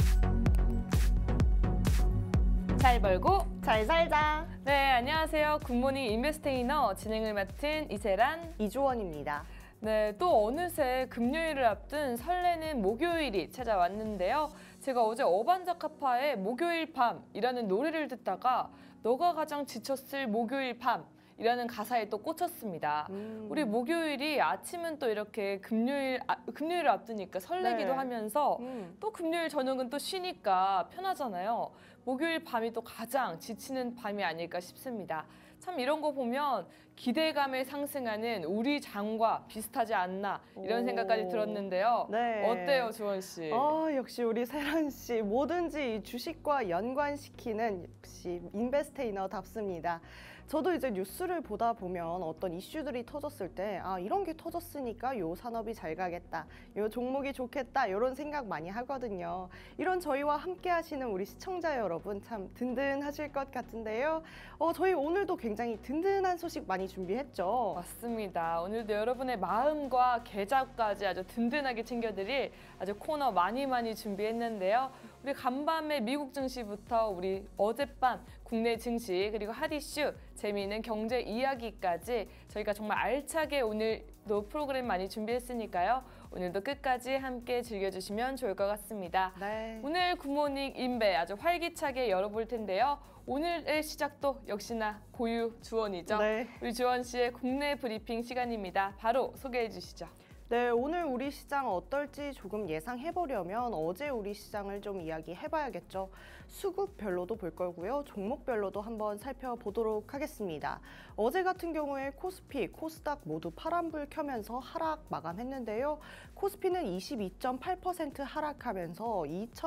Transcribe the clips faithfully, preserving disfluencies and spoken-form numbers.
잘 벌고 잘 살자. 네, 안녕하세요. 굿모닝 인베스테이너 진행을 맡은 이세란, 이주원입니다. 네, 또 어느새 금요일을 앞둔 설레는 목요일이 찾아왔는데요. 제가 어제 어반자카파의 목요일 밤이라는 노래를 듣다가 너가 가장 지쳤을 목요일 밤이라는 가사에 또 꽂혔습니다. 음. 우리 목요일이 아침은 또 이렇게 금요일, 아, 금요일을 앞두니까 설레기도 네. 하면서 음. 또 금요일 저녁은 또 쉬니까 편하잖아요. 목요일 밤이 또 가장 지치는 밤이 아닐까 싶습니다. 참 이런 거 보면 기대감을 상승하는 우리 장과 비슷하지 않나 이런 오. 생각까지 들었는데요. 네. 어때요, 주원 씨? 아, 역시 우리 세란 씨 뭐든지 주식과 연관시키는 역시 인베스테이너답습니다. 저도 이제 뉴스를 보다 보면 어떤 이슈들이 터졌을 때 아, 이런 게 터졌으니까 요 산업이 잘 가겠다, 요 종목이 좋겠다 이런 생각 많이 하거든요. 이런 저희와 함께 하시는 우리 시청자 여러분 참 든든하실 것 같은데요. 어, 저희 오늘도 굉장히 든든한 소식 많이 준비했죠. 맞습니다. 오늘도 여러분의 마음과 계좌까지 아주 든든하게 챙겨드릴 아주 코너 많이 많이 준비했는데요. 우리 간밤에 미국 증시부터 우리 어젯밤 국내 증시 그리고 핫 이슈 재미있는 경제 이야기까지 저희가 정말 알차게 오늘도 프로그램 많이 준비했으니까요. 오늘도 끝까지 함께 즐겨주시면 좋을 것 같습니다. 네. 오늘 굿모닝 인베 아주 활기차게 열어볼 텐데요. 오늘의 시작도 역시나 고유 주원이죠. 네. 우리 주원 씨의 국내 브리핑 시간입니다. 바로 소개해 주시죠. 네, 오늘 우리 시장 어떨지 조금 예상해보려면 어제 우리 시장을 좀 이야기해봐야겠죠. 수급별로도 볼 거고요. 종목별로도 한번 살펴보도록 하겠습니다. 어제 같은 경우에 코스피, 코스닥 모두 파란불 켜면서 하락 마감했는데요. 코스피는 이십이 점 팔 퍼센트 하락하면서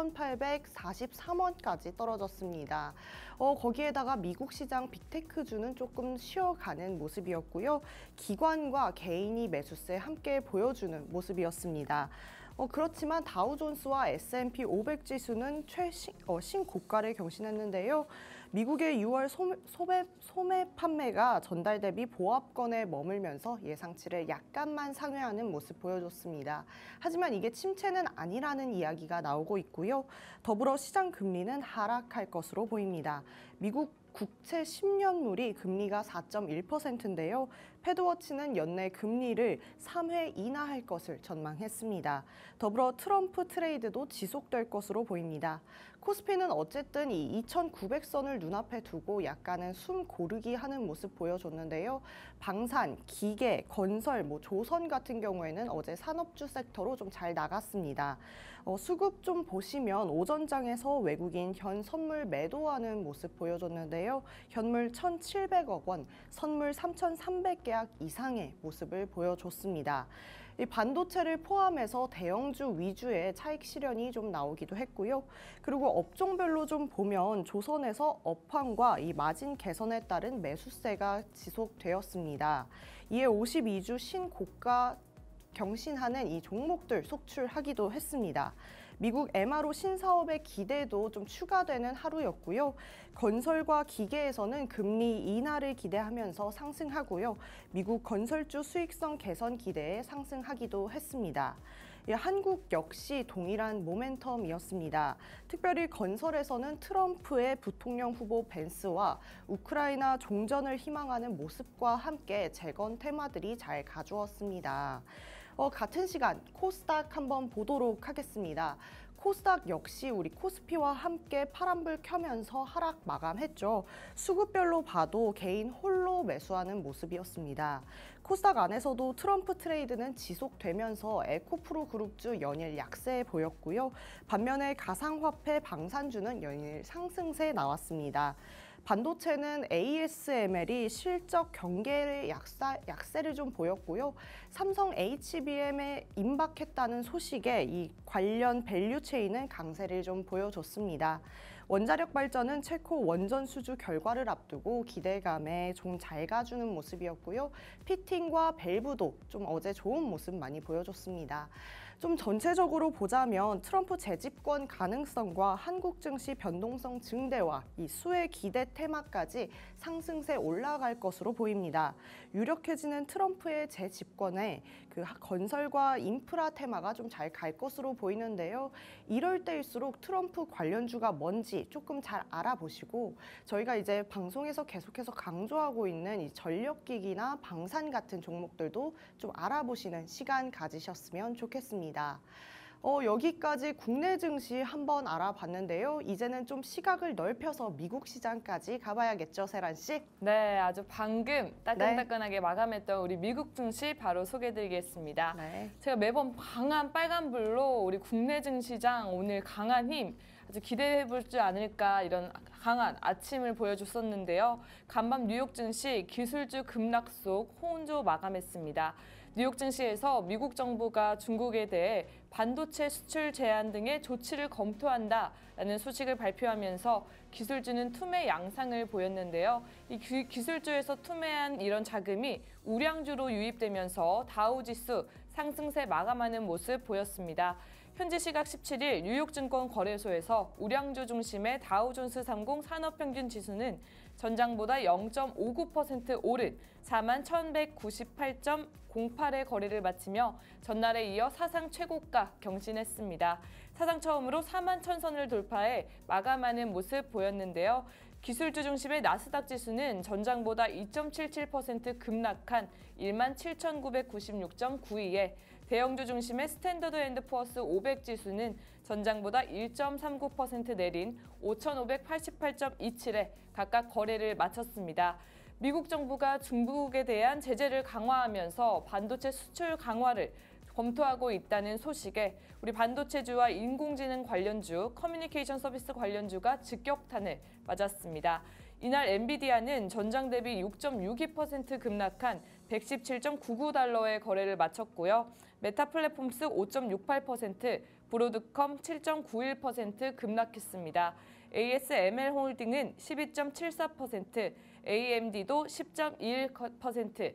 이천팔백사십삼 원까지 떨어졌습니다. 어, 거기에다가 미국 시장 빅테크주는 조금 쉬어가는 모습이었고요. 기관과 개인이 매수세 함께 보여주는 모습이었습니다. 어, 그렇지만 다우존스와 에스 앤 피 오백 지수는 최신 어, 신고가를 경신했는데요. 미국의 유월 소매, 소매, 소매 판매가 전달 대비 보합권에 머물면서 예상치를 약간만 상회하는 모습 보여줬습니다. 하지만 이게 침체는 아니라는 이야기가 나오고 있고요. 더불어 시장 금리는 하락할 것으로 보입니다. 미국 국채 십 년물이 금리가 사 점 일 퍼센트인데요. 패드워치는 연내 금리를 삼 회 인하할 것을 전망했습니다. 더불어 트럼프 트레이드도 지속될 것으로 보입니다. 코스피는 어쨌든 이 이천구백 선을 눈앞에 두고 약간은 숨 고르기 하는 모습 보여줬는데요. 방산, 기계, 건설, 뭐 조선 같은 경우에는 어제 산업주 섹터로 좀 잘 나갔습니다. 어, 수급 좀 보시면 오전장에서 외국인 현 선물 매도하는 모습 보여줬는데요. 현물 천칠백억 원, 선물 삼천삼백 계약 이상의 모습을 보여줬습니다. 이 반도체를 포함해서 대형주 위주의 차익 실현이 좀 나오기도 했고요. 그리고 업종별로 좀 보면 조선에서 업황과 이 마진 개선에 따른 매수세가 지속되었습니다. 이에 오십이 주 신고가 경신하는 이 종목들 속출하기도 했습니다. 미국 엠아르오 신사업의 기대도 좀 추가되는 하루였고요. 건설과 기계에서는 금리 인하를 기대하면서 상승하고요. 미국 건설주 수익성 개선 기대에 상승하기도 했습니다. 예, 한국 역시 동일한 모멘텀이었습니다. 특별히 건설에서는 트럼프의 부통령 후보 벤스와 우크라이나 종전을 희망하는 모습과 함께 재건 테마들이 잘 가주었습니다. 어, 같은 시간 코스닥 한번 보도록 하겠습니다. 코스닥 역시 우리 코스피와 함께 파란불 켜면서 하락 마감했죠. 수급별로 봐도 개인 홀로 매수하는 모습이었습니다. 코스닥 안에서도 트럼프 트레이드는 지속되면서 에코프로 그룹주 연일 약세 보였고요. 반면에 가상화폐 방산주는 연일 상승세 나왔습니다. 반도체는 에이 에스 엠 엘이 실적 경계의 약사, 약세를 좀 보였고요. 삼성 에이치 비 엠에 임박했다는 소식에 이 관련 밸류 체인은 강세를 좀 보여줬습니다. 원자력 발전은 체코 원전 수주 결과를 앞두고 기대감에 좀 잘 가주는 모습이었고요. 피팅과 밸브도 좀 어제 좋은 모습 많이 보여줬습니다. 좀 전체적으로 보자면 트럼프 재집권 가능성과 한국 증시 변동성 증대와 이 수혜 기대 테마까지 상승세 올라갈 것으로 보입니다. 유력해지는 트럼프의 재집권에 그 건설과 인프라 테마가 좀 잘 갈 것으로 보이는데요. 이럴 때일수록 트럼프 관련주가 뭔지 조금 잘 알아보시고 저희가 이제 방송에서 계속해서 강조하고 있는 이 전력기기나 방산 같은 종목들도 좀 알아보시는 시간 가지셨으면 좋겠습니다. 어, 여기까지 국내 증시 한번 알아봤는데요. 이제는 좀 시각을 넓혀서 미국 시장까지 가봐야겠죠, 세란 씨? 네, 아주 방금 따끈따끈하게 마감했던 우리 미국 증시 바로 소개해드리겠습니다. 네. 제가 매번 강한 빨간불로 우리 국내 증시장 오늘 강한 힘 아주 기대해볼 줄 않을까 이런 강한 아침을 보여줬었는데요. 간밤 뉴욕 증시 기술주 급락 속 호운조 마감했습니다. 뉴욕 증시에서 미국 정부가 중국에 대해 반도체 수출 제한 등의 조치를 검토한다라는 소식을 발표하면서 기술주는 투매 양상을 보였는데요. 이 기, 기술주에서 투매한 이런 자금이 우량주로 유입되면서 다우지수 상승세 마감하는 모습 보였습니다. 현지 시각 십칠 일 뉴욕증권 거래소에서 우량주 중심의 다우존스 삼십 산업평균 지수는 전장보다 영 점 오구 퍼센트 오른 사만 천백구십팔 점 공팔의 거래를 마치며 전날에 이어 사상 최고가 경신했습니다. 사상 처음으로 사만 천선을 돌파해 마감하는 모습 보였는데요. 기술주 중심의 나스닥 지수는 전장보다 이 점 칠칠 퍼센트 급락한 일만 칠천구백구십육 점 구이에 대형주 중심의 스탠더드 앤드 푸어스 오백 지수는 전장보다 일 점 삼구 퍼센트 내린 오천오백팔십팔 점 이칠에 각각 거래를 마쳤습니다. 미국 정부가 중국에 대한 제재를 강화하면서 반도체 수출 강화를 검토하고 있다는 소식에 우리 반도체주와 인공지능 관련주, 커뮤니케이션 서비스 관련주가 직격탄을 맞았습니다. 이날 엔비디아는 전장 대비 육 점 육이 퍼센트 급락한 백십칠 점 구구 달러의 거래를 마쳤고요. 메타 플랫폼스 오 점 육팔 퍼센트, 브로드컴 칠 점 구일 퍼센트 급락했습니다. 에이에스엠엘 홀딩은 십이 점 칠사 퍼센트, 에이엠디도 십 점 이일 퍼센트,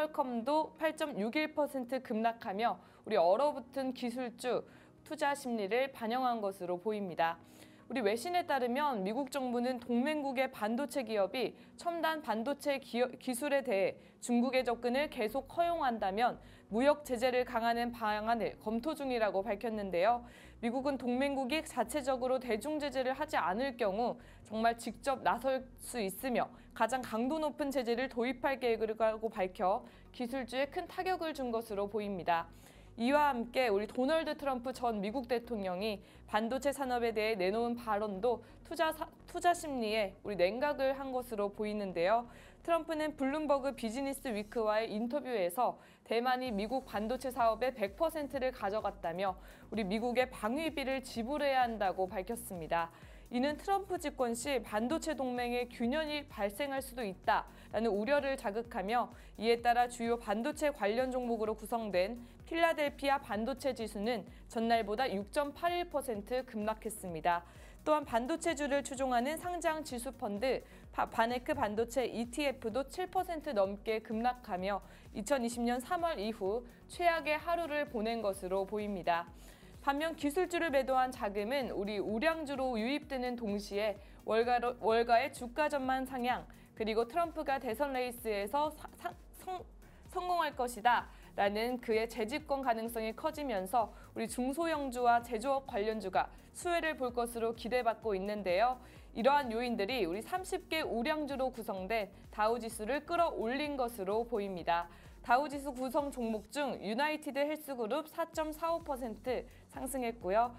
퀄컴도 팔 점 육일 퍼센트 급락하며 우리 얼어붙은 기술주 투자 심리를 반영한 것으로 보입니다. 우리 외신에 따르면 미국 정부는 동맹국의 반도체 기업이 첨단 반도체 기업, 기술에 대해 중국의 접근을 계속 허용한다면 무역 제재를 강화하는 방안을 검토 중이라고 밝혔는데요. 미국은 동맹국이 자체적으로 대중 제재를 하지 않을 경우 정말 직접 나설 수 있으며 가장 강도 높은 제재를 도입할 계획이라고 밝혀 기술주에 큰 타격을 준 것으로 보입니다. 이와 함께 우리 도널드 트럼프 전 미국 대통령이 반도체 산업에 대해 내놓은 발언도 투자, 사, 투자 심리에 우리 냉각을 한 것으로 보이는데요. 트럼프는 블룸버그 비즈니스 위크와의 인터뷰에서 대만이 미국 반도체 사업의 백 퍼센트를 가져갔다며 우리 미국의 방위비를 지불해야 한다고 밝혔습니다. 이는 트럼프 집권 시 반도체 동맹의 균열이 발생할 수도 있다라는 우려를 자극하며 이에 따라 주요 반도체 관련 종목으로 구성된 필라델피아 반도체 지수는 전날보다 육 점 팔일 퍼센트 급락했습니다. 또한 반도체주를 추종하는 상장 지수 펀드 바네크 반도체 이티에프도 칠 퍼센트 넘게 급락하며 이천이십 년 삼월 이후 최악의 하루를 보낸 것으로 보입니다. 반면 기술주를 매도한 자금은 우리 우량주로 유입되는 동시에 월가로, 월가의 주가 전망 상향 그리고 트럼프가 대선 레이스에서 사, 사, 성, 성공할 것이다 라는 그의 재집권 가능성이 커지면서 우리 중소형주와 제조업 관련주가 수혜를 볼 것으로 기대받고 있는데요. 이러한 요인들이 우리 삼십 개 우량주로 구성된 다우지수를 끌어올린 것으로 보입니다. 다우지수 구성 종목 중 유나이티드 헬스그룹 사 점 사오 퍼센트 상승했고요.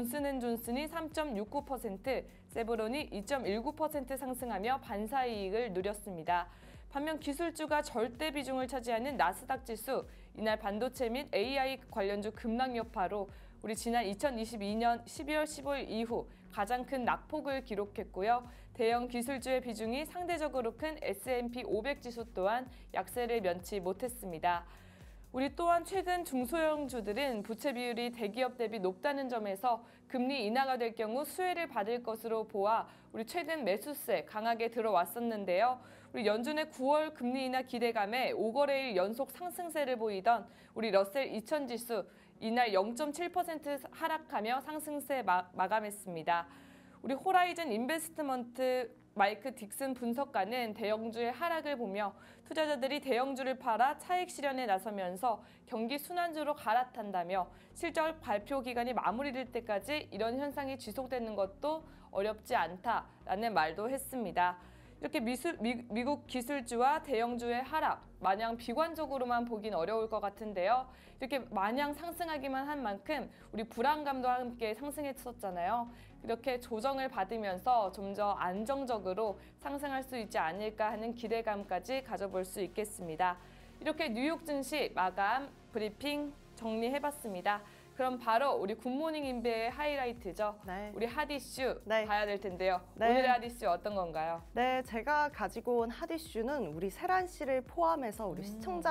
존슨앤존슨이 삼 점 육구 퍼센트, 세브론이 이 점 일구 퍼센트 상승하며 반사이익을 누렸습니다. 반면 기술주가 절대 비중을 차지하는 나스닥 지수, 이날 반도체 및 에이아이 관련주 급락 여파로 우리 지난 이천이십이 년 십이월 십오일 이후 가장 큰 낙폭을 기록했고요. 대형 기술주의 비중이 상대적으로 큰 에스 앤 피 오백 지수 또한 약세를 면치 못했습니다. 우리 또한 최근 중소형주들은 부채 비율이 대기업 대비 높다는 점에서 금리 인하가 될 경우 수혜를 받을 것으로 보아 우리 최근 매수세 강하게 들어왔었는데요. 우리 연준의 구월 금리 인하 기대감에 오 거래일 연속 상승세를 보이던 우리 러셀 이천 지수 이날 영 점 칠 퍼센트 하락하며 상승세 마, 마감했습니다. 우리 호라이즌 인베스트먼트 마이크 딕슨 분석가는 대형주의 하락을 보며 투자자들이 대형주를 팔아 차익 실현에 나서면서 경기 순환주로 갈아탄다며 실적 발표 기간이 마무리될 때까지 이런 현상이 지속되는 것도 어렵지 않다라는 말도 했습니다. 이렇게 미수, 미, 미국 기술주와 대형주의 하락, 마냥 비관적으로만 보긴 어려울 것 같은데요. 이렇게 마냥 상승하기만 한 만큼 우리 불안감도 함께 상승했었잖아요. 이렇게 조정을 받으면서 좀 더 안정적으로 상승할 수 있지 않을까 하는 기대감까지 가져볼 수 있겠습니다. 이렇게 뉴욕 증시 마감 브리핑 정리해봤습니다. 그럼 바로 우리 굿모닝 인베의 하이라이트죠. 네. 우리 핫 이슈 네. 봐야 될 텐데요. 네. 오늘의 핫 이슈 어떤 건가요? 네, 제가 가지고 온 핫 이슈는 우리 세란 씨를 포함해서 우리 음.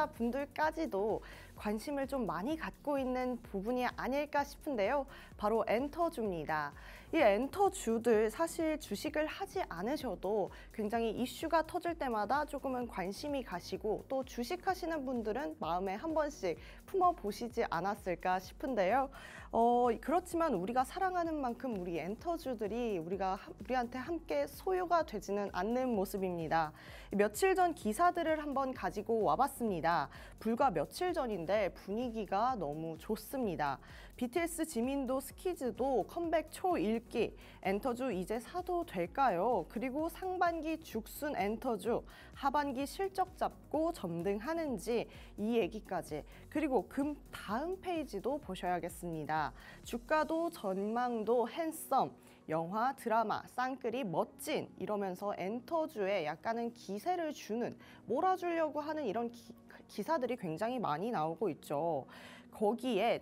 시청자분들까지도 관심을 좀 많이 갖고 있는 부분이 아닐까 싶은데요. 바로 엔터주입니다. 이 엔터주들 사실 주식을 하지 않으셔도 굉장히 이슈가 터질 때마다 조금은 관심이 가시고 또 주식하시는 분들은 마음에 한 번씩 품어보시지 않았을까 싶은데요. 어, 그렇지만 우리가 사랑하는 만큼 우리 엔터주들이 우리가 우리한테 함께 소유가 되지는 않는 모습입니다. 며칠 전 기사들을 한번 가지고 와봤습니다. 불과 며칠 전인데 분위기가 너무 좋습니다. 비티에스 지민도 스키즈도 컴백 초일기, 엔터주 이제 사도 될까요? 그리고 상반기 죽순 엔터주, 하반기 실적 잡고 점등하는지 이 얘기까지, 그리고 금 다음 페이지도 보셔야겠습니다. 주가도 전망도 핸섬, 영화, 드라마, 쌍끌이 멋진 이러면서 엔터주에 약간은 기세를 주는, 몰아주려고 하는 이런 기, 기사들이 굉장히 많이 나오고 있죠. 거기에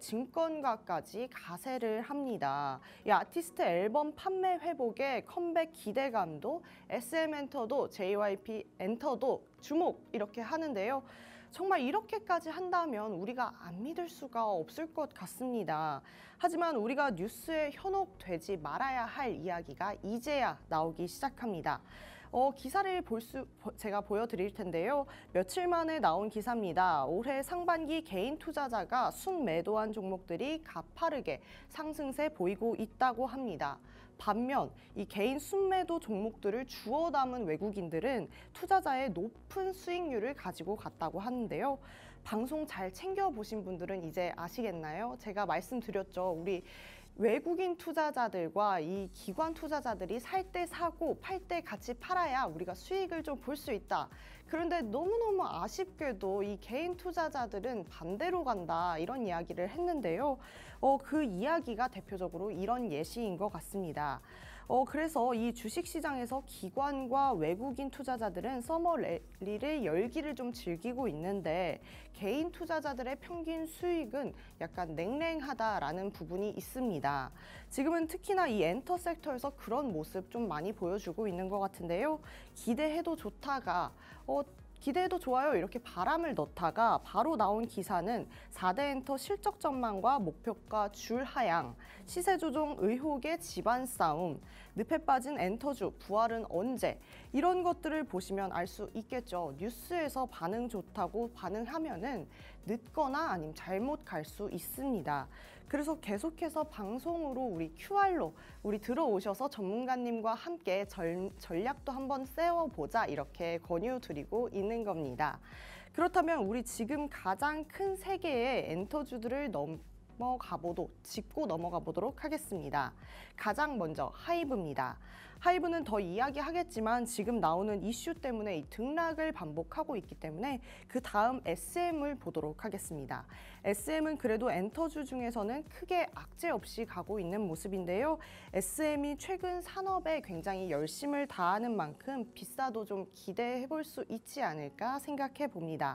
증권가까지 가세를 합니다. 이 아티스트 앨범 판매 회복에 컴백 기대감도, 에스엠 엔터도, 제이와이피 엔터도 주목 이렇게 하는데요. 정말 이렇게까지 한다면 우리가 안 믿을 수가 없을 것 같습니다. 하지만 우리가 뉴스에 현혹되지 말아야 할 이야기가 이제야 나오기 시작합니다. 어, 기사를 볼 수, 제가 보여드릴 텐데요. 며칠 만에 나온 기사입니다. 올해 상반기 개인 투자자가 순매도한 종목들이 가파르게 상승세 보이고 있다고 합니다. 반면 이 개인 순매도 종목들을 주워 담은 외국인들은 투자자의 높은 수익률을 가지고 갔다고 하는데요. 방송 잘 챙겨보신 분들은 이제 아시겠나요? 제가 말씀드렸죠. 우리 외국인 투자자들과 이 기관 투자자들이 살 때 사고 팔 때 같이 팔아야 우리가 수익을 좀 볼 수 있다. 그런데 너무너무 아쉽게도 이 개인 투자자들은 반대로 간다, 이런 이야기를 했는데요. 어, 그 이야기가 대표적으로 이런 예시인 것 같습니다. 어, 그래서 이 주식시장에서 기관과 외국인 투자자들은 서머 랠리를 열기를 좀 즐기고 있는데 개인 투자자들의 평균 수익은 약간 냉랭하다라는 부분이 있습니다. 지금은 특히나 이 엔터 섹터에서 그런 모습 좀 많이 보여주고 있는 것 같은데요. 기대해도 좋다가 어, 기대해도 좋아요 이렇게 바람을 넣다가 바로 나온 기사는 사 대 엔터 실적 전망과 목표가 줄 하향, 시세 조정 의혹의 집안 싸움, 늪에 빠진 엔터주 부활은 언제, 이런 것들을 보시면 알 수 있겠죠. 뉴스에서 반응 좋다고 반응하면은 늦거나 아니면 잘못 갈 수 있습니다. 그래서 계속해서 방송으로 우리 큐알로 우리 들어오셔서 전문가님과 함께 전, 전략도 한번 세워보자, 이렇게 권유드리고 있는 겁니다. 그렇다면 우리 지금 가장 큰 세 개의 엔터주들을 넘어가 보도, 짚고 넘어가 보도록 하겠습니다. 가장 먼저 하이브입니다. 하이브는 더 이야기하겠지만 지금 나오는 이슈 때문에 이 등락을 반복하고 있기 때문에 그 다음 에스엠을 보도록 하겠습니다. 에스엠은 그래도 엔터주 중에서는 크게 악재 없이 가고 있는 모습인데요. 에스엠이 최근 산업에 굉장히 열심을 다하는 만큼 비싸도 좀 기대해 볼 수 있지 않을까 생각해 봅니다.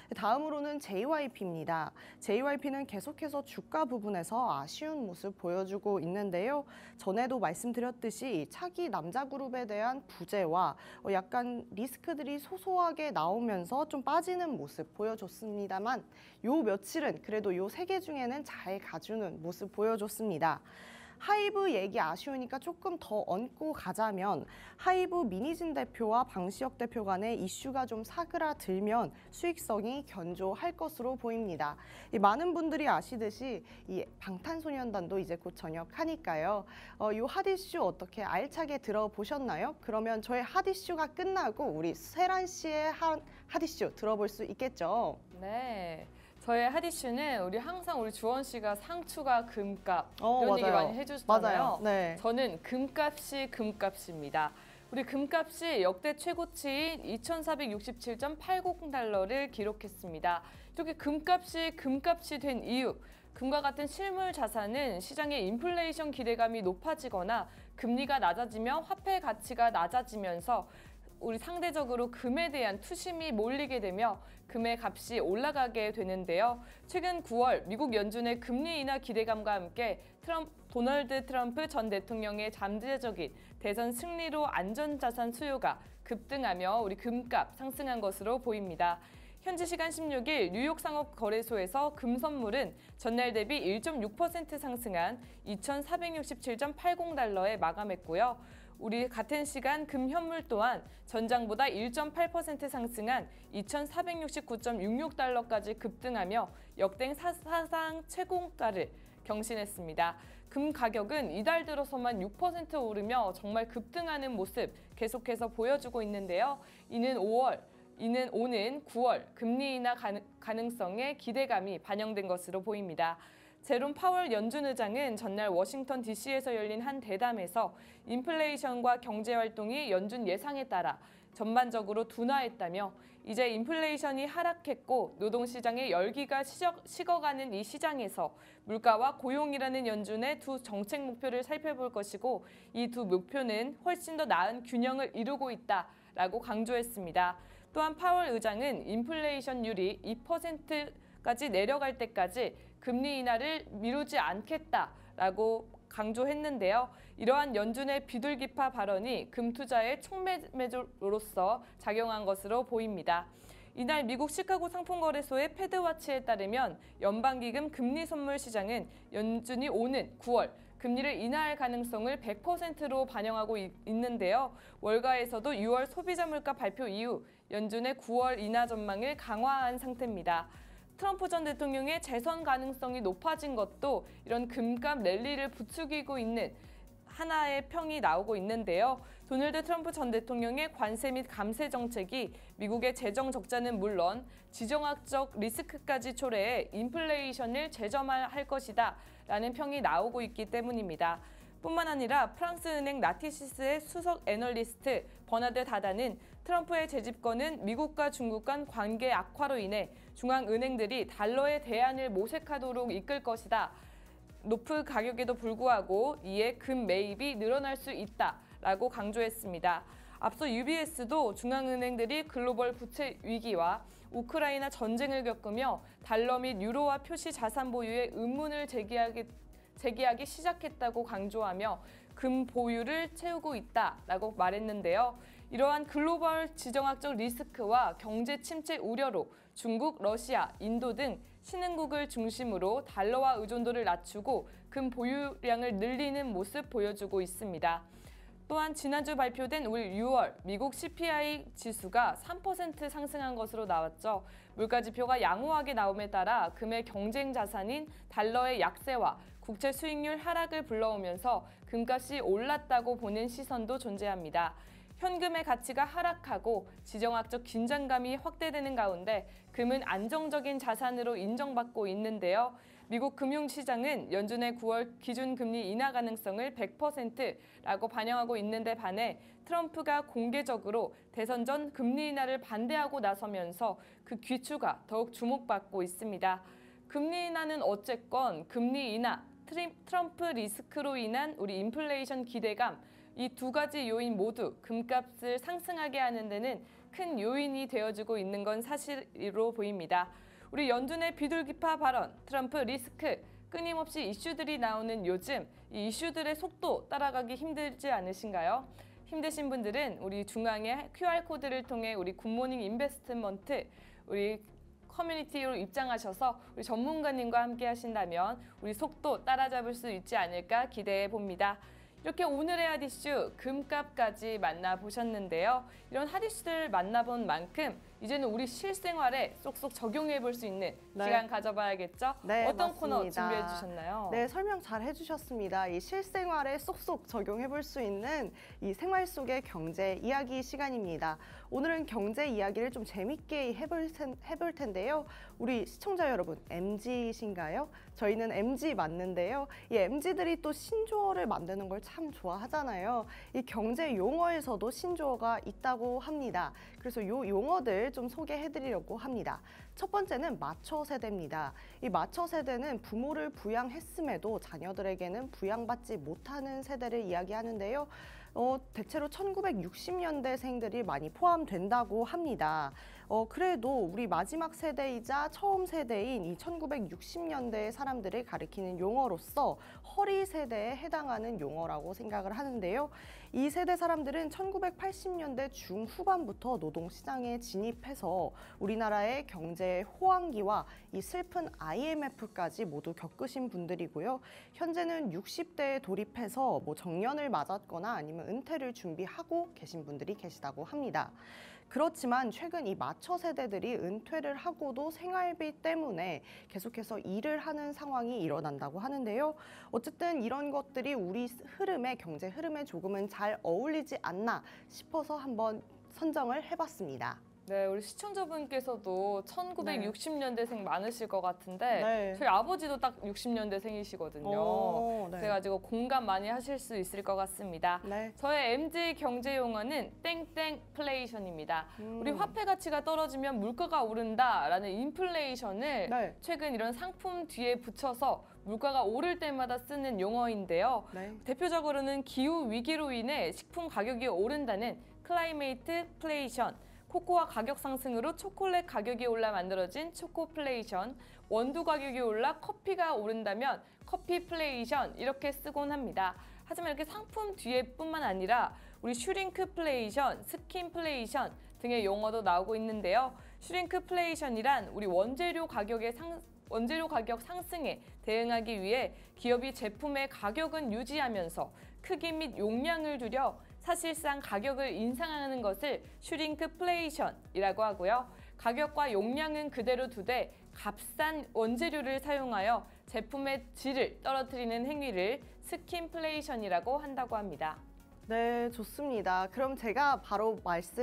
다음으로는 제이와이피입니다. 제이와이피는 계속해서 주가 부분에서 아쉬운 모습 보여주고 있는데요. 전에도 말씀드렸듯이 차기 남자그룹에 대한 부재와 약간 리스크들이 소소하게 나오면서 좀 빠지는 모습 보여줬습니다만 요 며칠은 그래도 요 세 개 중에는 잘 가주는 모습 보여줬습니다. 하이브 얘기 아쉬우니까 조금 더 얹고 가자면 하이브 민희진 대표와 방시혁 대표 간의 이슈가 좀 사그라들면 수익성이 견조할 것으로 보입니다. 이 많은 분들이 아시듯이 이 방탄소년단도 이제 곧 전역하니까요. 어, 이 핫이슈 어떻게 알차게 들어보셨나요? 그러면 저의 핫이슈가 끝나고 우리 세란 씨의 핫, 핫이슈 들어볼 수 있겠죠? 네. 저의 핫 이슈는 우리 항상 우리 주원 씨가 상추가 금값 어, 이런 얘기 맞아요. 많이 해주시잖아요. 맞아요. 네. 저는 금값이 금값입니다. 우리 금값이 역대 최고치인 이천사백육십칠 점 팔십 달러를 기록했습니다. 이렇게 금값이 금값이 된 이유, 금과 같은 실물 자산은 시장의 인플레이션 기대감이 높아지거나 금리가 낮아지며 화폐 가치가 낮아지면서 우리 상대적으로 금에 대한 투심이 몰리게 되며 금의 값이 올라가게 되는데요. 최근 구월 미국 연준의 금리 인하 기대감과 함께 트럼프, 도널드 트럼프 전 대통령의 잠재적인 대선 승리로 안전자산 수요가 급등하며 우리 금값 상승한 것으로 보입니다. 현지 시간 십육 일 뉴욕 상업거래소에서 금 선물은 전날 대비 일 점 육 퍼센트 상승한 이천사백육십칠 점 팔십 달러에 마감했고요. 우리 같은 시간 금 현물 또한 전장보다 일 점 팔 퍼센트 상승한 이천사백육십구 점 육육 달러까지 급등하며 역대 사상 최고가를 경신했습니다. 금 가격은 이달 들어서만 육 퍼센트 오르며 정말 급등하는 모습 계속해서 보여주고 있는데요. 이는 오월, 이는 오는 구월 금리 인하 가능성에 기대감이 반영된 것으로 보입니다. 제롬 파월 연준 의장은 전날 워싱턴 디씨에서 열린 한 대담에서 인플레이션과 경제활동이 연준 예상에 따라 전반적으로 둔화했다며 이제 인플레이션이 하락했고 노동시장의 열기가 식어가는 이 시장에서 물가와 고용이라는 연준의 두 정책 목표를 살펴볼 것이고 이 두 목표는 훨씬 더 나은 균형을 이루고 있다라고 강조했습니다. 또한 파월 의장은 인플레이션율이 이 퍼센트까지 내려갈 때까지 금리 인하를 미루지 않겠다라고 강조했는데요. 이러한 연준의 비둘기파 발언이 금 투자의 촉매제로서 작용한 것으로 보입니다. 이날 미국 시카고 상품거래소의 패드와치에 따르면 연방기금 금리 선물 시장은 연준이 오는 구월 금리를 인하할 가능성을 백 퍼센트로 반영하고 있는데요. 월가에서도 유월 소비자 물가 발표 이후 연준의 구월 인하 전망을 강화한 상태입니다. 트럼프 전 대통령의 재선 가능성이 높아진 것도 이런 금값 랠리를 부추기고 있는 하나의 평이 나오고 있는데요. 도널드 트럼프 전 대통령의 관세 및 감세 정책이 미국의 재정 적자는 물론 지정학적 리스크까지 초래해 인플레이션을 재점할 것이다 라는 평이 나오고 있기 때문입니다. 뿐만 아니라 프랑스 은행 나티시스의 수석 애널리스트 버나드 다다는 트럼프의 재집권은 미국과 중국 간 관계 악화로 인해 중앙은행들이 달러의 대안을 모색하도록 이끌 것이다. 높은 가격에도 불구하고 이에 금 매입이 늘어날 수 있다라고 강조했습니다. 앞서 유비에스도 중앙은행들이 글로벌 부채 위기와 우크라이나 전쟁을 겪으며 달러 및 유로화 표시 자산 보유에 의문을 제기하기, 제기하기 시작했다고 강조하며 금 보유를 채우고 있다라고 말했는데요. 이러한 글로벌 지정학적 리스크와 경제 침체 우려로 중국, 러시아, 인도 등 신흥국을 중심으로 달러화 의존도를 낮추고 금 보유량을 늘리는 모습 보여주고 있습니다. 또한 지난주 발표된 올 유월 미국 씨피아이 지수가 삼 퍼센트 상승한 것으로 나왔죠. 물가지표가 양호하게 나옴에 따라 금의 경쟁 자산인 달러의 약세와 국채 수익률 하락을 불러오면서 금값이 올랐다고 보는 시선도 존재합니다. 현금의 가치가 하락하고 지정학적 긴장감이 확대되는 가운데 금은 안정적인 자산으로 인정받고 있는데요. 미국 금융시장은 연준의 구월 기준금리 인하 가능성을 백 퍼센트라고 반영하고 있는데 반해 트럼프가 공개적으로 대선 전 금리 인하를 반대하고 나서면서 그 귀추가 더욱 주목받고 있습니다. 금리 인하는 어쨌건 금리 인하, 트럼프 리스크로 인한 우리 인플레이션 기대감, 이 두 가지 요인 모두 금값을 상승하게 하는 데는 큰 요인이 되어주고 있는 건 사실로 보입니다. 우리 연준의 비둘기파 발언, 트럼프 리스크, 끊임없이 이슈들이 나오는 요즘 이 이슈들의 속도 따라가기 힘들지 않으신가요? 힘드신 분들은 우리 중앙의 큐알코드를 통해 우리 굿모닝 인베스트먼트 우리 커뮤니티로 입장하셔서 우리 전문가님과 함께 하신다면 우리 속도 따라잡을 수 있지 않을까 기대해 봅니다. 이렇게 오늘의 핫이슈 금값까지 만나보셨는데요. 이런 핫이슈를 만나본 만큼 이제는 우리 실생활에 쏙쏙 적용해 볼 수 있는 네. 시간 가져봐야겠죠? 네, 어떤 코너 맞습니다. 준비해 주셨나요? 네, 설명 잘 해주셨습니다. 이 실생활에 쏙쏙 적용해 볼 수 있는 이 생활 속의 경제 이야기 시간입니다. 오늘은 경제 이야기를 좀 재밌게 해볼, 텐, 해볼 텐데요. 우리 시청자 여러분, 엠지이신가요? 저희는 엠지 맞는데요. 이 엠지들이 또 신조어를 만드는 걸 참 좋아하잖아요. 이 경제 용어에서도 신조어가 있다고 합니다. 그래서 요 용어들 좀 소개해드리려고 합니다. 첫 번째는 마처 세대입니다. 이 마처 세대는 부모를 부양했음에도 자녀들에게는 부양받지 못하는 세대를 이야기하는데요. 어, 대체로 천구백육십 년대생들이 많이 포함된다고 합니다. 어, 그래도 우리 마지막 세대이자 처음 세대인 이 천구백육십 년대 사람들을 가리키는 용어로서 허리 세대에 해당하는 용어라고 생각을 하는데요. 이 세대 사람들은 천구백팔십 년대 중후반부터 노동시장에 진입해서 우리나라의 경제 호황기와 이 슬픈 아이엠에프까지 모두 겪으신 분들이고요. 현재는 육십 대에 돌입해서 뭐 정년을 맞았거나 아니면 은퇴를 준비하고 계신 분들이 계시다고 합니다. 그렇지만 최근 이 마처 세대들이 은퇴를 하고도 생활비 때문에 계속해서 일을 하는 상황이 일어난다고 하는데요. 어쨌든 이런 것들이 우리 흐름에, 경제 흐름에 조금은 잘 어울리지 않나 싶어서 한번 선정을 해봤습니다. 네, 우리 시청자분께서도 천구백육십 년대생 많으실 것 같은데 네. 저희 아버지도 딱 육십 년대생이시거든요. 오, 네. 그래가지고 공감 많이 하실 수 있을 것 같습니다. 네. 저의 엠지 경제 용어는 땡땡플레이션입니다. 음. 우리 화폐 가치가 떨어지면 물가가 오른다라는 인플레이션을 네. 최근 이런 상품 뒤에 붙여서 물가가 오를 때마다 쓰는 용어인데요. 네. 대표적으로는 기후 위기로 인해 식품 가격이 오른다는 클라이메이트 플레이션, 코코아 가격 상승으로 초콜릿 가격이 올라 만들어진 초코플레이션, 원두 가격이 올라 커피가 오른다면 커피플레이션 이렇게 쓰곤 합니다. 하지만 이렇게 상품 뒤에뿐만 아니라 우리 슈링크플레이션, 스킨플레이션 등의 용어도 나오고 있는데요. 슈링크플레이션이란 우리 원재료 가격의 상 원재료 가격 상승에 대응하기 위해 기업이 제품의 가격은 유지하면서 크기 및 용량을 줄여 사실상 가격을 인상하는 것을 슈링크플레이션이라고 하고요. 가격과 용량은 그대로 두되 값싼 원재료를 사용하여 제품의 질을 떨어뜨리는 행위를 스킨플레이션이라고 한다고 합니다. 네, 좋습니다. 그럼 제가 바로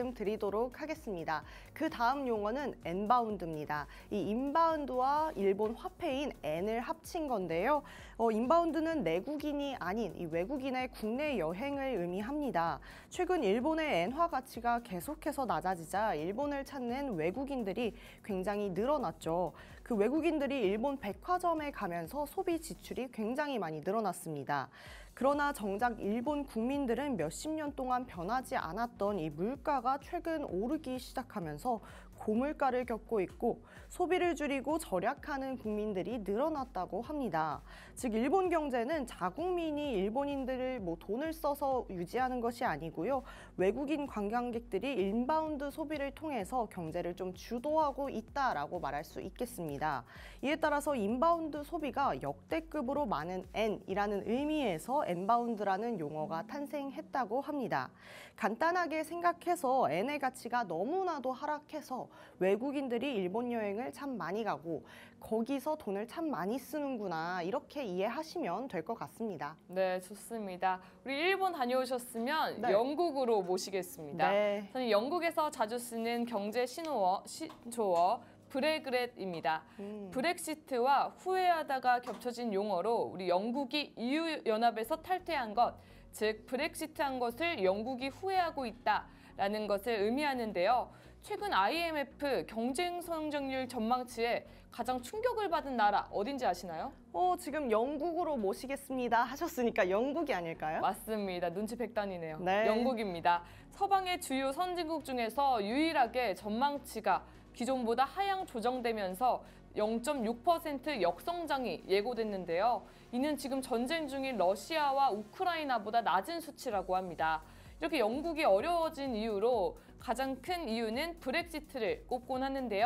말씀드리도록 하겠습니다. 그 다음 용어는 엔바운드입니다. 이 인바운드와 일본 화폐인 엔을 합친 건데요. 어, 인바운드는 내국인이 아닌 이 외국인의 국내 여행을 의미합니다. 최근 일본의 엔화 가치가 계속해서 낮아지자 일본을 찾는 외국인들이 굉장히 늘어났죠. 그 외국인들이 일본 백화점에 가면서 소비 지출이 굉장히 많이 늘어났습니다. 그러나 정작 일본 국민들은 몇십 년 동안 변하지 않았던 이 물가가 최근 오르기 시작하면서 고물가를 겪고 있고 소비를 줄이고 절약하는 국민들이 늘어났다고 합니다. 즉 일본 경제는 자국민이 일본인들을 뭐 돈을 써서 유지하는 것이 아니고요. 외국인 관광객들이 인바운드 소비를 통해서 경제를 좀 주도하고 있다라고 말할 수 있겠습니다. 이에 따라서 인바운드 소비가 역대급으로 많은 엔이라는 의미에서 엔바운드라는 용어가 탄생했다고 합니다. 간단하게 생각해서 엔의 가치가 너무나도 하락해서 외국인들이 일본 여행을 참 많이 가고 거기서 돈을 참 많이 쓰는구나 이렇게 이해하시면 될 것 같습니다. 네, 좋습니다. 우리 일본 다녀오셨으면 네. 영국으로 모시겠습니다. 네. 저는 영국에서 자주 쓰는 경제 신호어, 신조어 브레그렛입니다. 음. 브렉시트와 후회하다가 겹쳐진 용어로 우리 영국이 이유 연합에서 탈퇴한 것, 즉 브렉시트한 것을 영국이 후회하고 있다라는 것을 의미하는데요. 최근 아이엠에프 경쟁 성장률 전망치에 가장 충격을 받은 나라 어딘지 아시나요? 어, 지금 영국으로 모시겠습니다 하셨으니까 영국이 아닐까요? 맞습니다. 눈치 백단이네요. 네. 영국입니다. 서방의 주요 선진국 중에서 유일하게 전망치가 기존보다 하향 조정되면서 영 점 육 퍼센트 역성장이 예고됐는데요. 이는 지금 전쟁 중인 러시아와 우크라이나보다 낮은 수치라고 합니다. 이렇게 영국이 어려워진 이유로 가장 큰 이유는 브렉시트를 꼽곤 하는데요.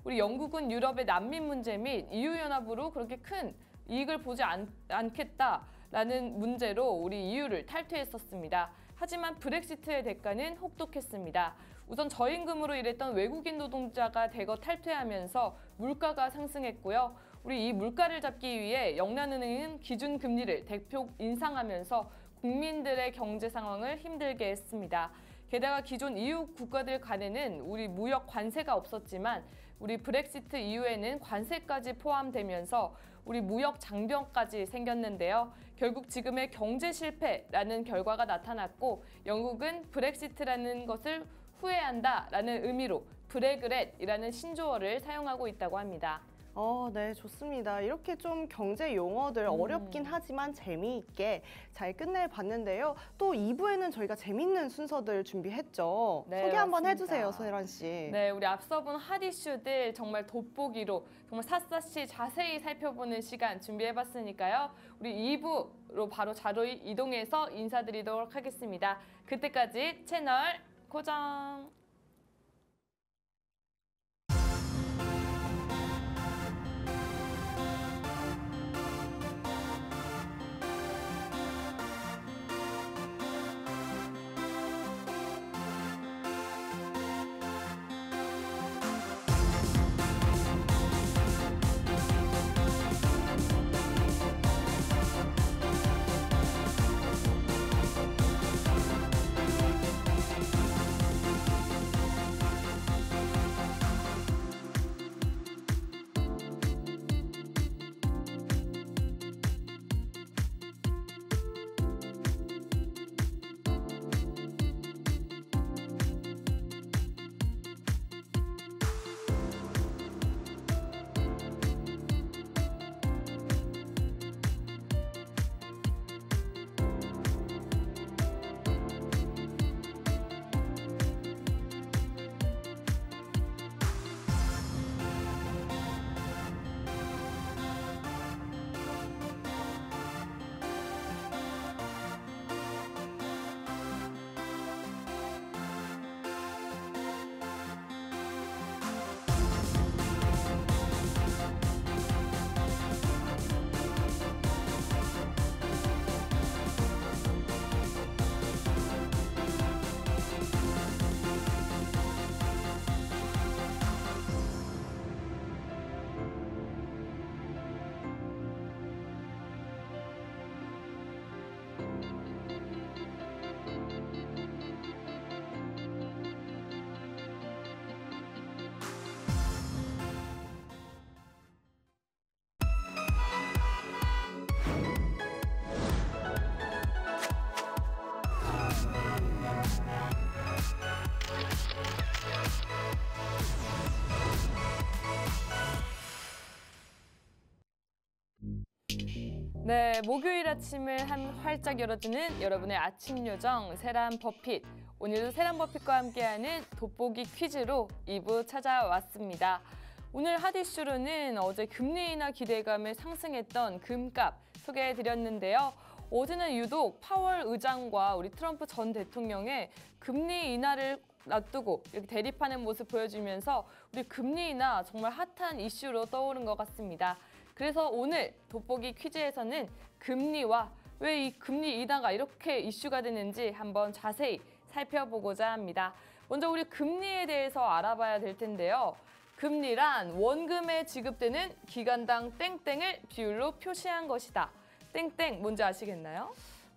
우리 영국은 유럽의 난민 문제 및 이유연합으로 그렇게 큰 이익을 보지 않, 않겠다라는 문제로 우리 이유를 탈퇴했었습니다. 하지만 브렉시트의 대가는 혹독했습니다. 우선 저임금으로 일했던 외국인 노동자가 대거 탈퇴하면서 물가가 상승했고요. 우리 이 물가를 잡기 위해 영란은행은 기준금리를 대폭 인상하면서 국민들의 경제 상황을 힘들게 했습니다. 게다가 기존 이유 국가들 간에는 우리 무역 관세가 없었지만 우리 브렉시트 이후에는 관세까지 포함되면서 우리 무역 장벽까지 생겼는데요. 결국 지금의 경제 실패라는 결과가 나타났고 영국은 브렉시트라는 것을 후회한다라는 의미로 브레그렛이라는 신조어를 사용하고 있다고 합니다. 어, 네, 좋습니다. 이렇게 좀 경제 용어들 음. 어렵긴 하지만 재미있게 잘 끝내봤는데요. 또 이 부에는 저희가 재밌는 순서들 준비했죠. 네, 소개 한번 맞습니다. 해주세요, 소혜란 씨. 네, 우리 앞서 본 핫 이슈들 정말 돋보기로 정말 샅샅이 자세히 살펴보는 시간 준비해봤으니까요. 우리 이 부로 바로 자료에 이동해서 인사드리도록 하겠습니다. 그때까지 채널 고정! 네, 목요일 아침을 한 활짝 열어주는 여러분의 아침 요정 세란 버핏. 오늘도 세란 버핏과 함께하는 돋보기 퀴즈로 이 부 찾아왔습니다. 오늘 핫 이슈로는 어제 금리 인하 기대감에 상승했던 금값 소개해드렸는데요. 어제는 유독 파월 의장과 우리 트럼프 전 대통령의 금리 인하를 놔두고 이렇게 대립하는 모습 보여주면서 우리 금리 인하 정말 핫한 이슈로 떠오른 것 같습니다. 그래서 오늘 돋보기 퀴즈에서는 금리와 왜 이 금리 인하가 이렇게 이슈가 되는지 한번 자세히 살펴보고자 합니다. 먼저 우리 금리에 대해서 알아봐야 될 텐데요. 금리란 원금에 지급되는 기간당 땡땡을 비율로 표시한 것이다. 땡땡 뭔지 아시겠나요?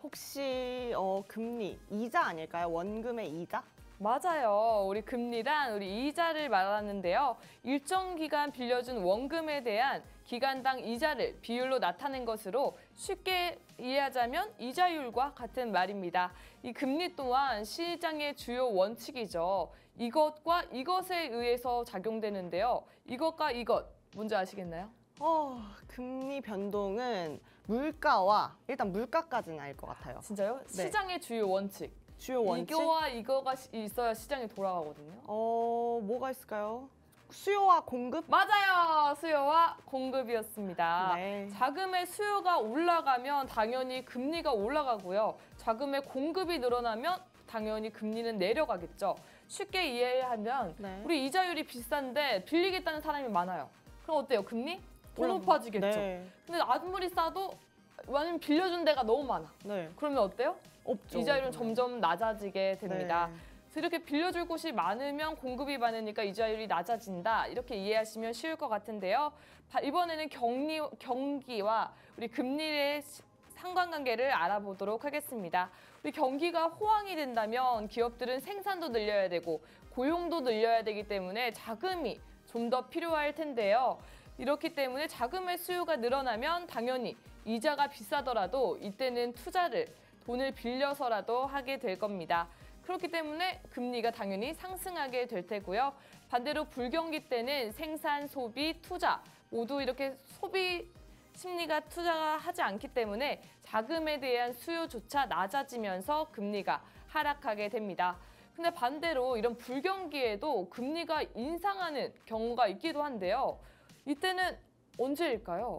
혹시 어, 금리, 이자 아닐까요? 원금의 이자? 맞아요. 우리 금리란 우리 이자를 말하는데요. 일정 기간 빌려준 원금에 대한 기간당 이자를 비율로 나타낸 것으로 쉽게 이해하자면 이자율과 같은 말입니다. 이 금리 또한 시장의 주요 원칙이죠. 이것과 이것에 의해서 작용되는데요. 이것과 이것, 뭔지 아시겠나요? 어, 금리 변동은 물가와 일단 물가까지는 알 것 같아요. 진짜요? 네. 시장의 주요 원칙. 주요 원칙? 이거와 이거가 있어야 시장이 돌아가거든요. 어, 뭐가 있을까요? 수요와 공급? 맞아요. 수요와 공급이었습니다. 네. 자금의 수요가 올라가면 당연히 금리가 올라가고요. 자금의 공급이 늘어나면 당연히 금리는 내려가겠죠. 쉽게 이해하면 네. 우리 이자율이 비싼데 빌리겠다는 사람이 많아요. 그럼 어때요? 금리? 더 올라- 높아지겠죠. 네. 근데 아무리 싸도 왜냐면 빌려준 데가 너무 많아. 네. 그러면 어때요? 없죠. 이자율은 점점 낮아지게 됩니다. 네. 그래서 이렇게 빌려줄 곳이 많으면 공급이 많으니까 이자율이 낮아진다. 이렇게 이해하시면 쉬울 것 같은데요. 바- 이번에는 경리, 경기와 우리 금리의 시- 상관관계를 알아보도록 하겠습니다. 우리 경기가 호황이 된다면 기업들은 생산도 늘려야 되고 고용도 늘려야 되기 때문에 자금이 좀 더 필요할 텐데요. 이렇기 때문에 자금의 수요가 늘어나면 당연히 이자가 비싸더라도 이때는 투자를 돈을 빌려서라도 하게 될 겁니다. 그렇기 때문에 금리가 당연히 상승하게 될 테고요. 반대로 불경기 때는 생산, 소비, 투자 모두 이렇게 소비 심리가 투자가 하지 않기 때문에 자금에 대한 수요조차 낮아지면서 금리가 하락하게 됩니다. 근데 반대로 이런 불경기에도 금리가 인상하는 경우가 있기도 한데요. 이때는 언제일까요?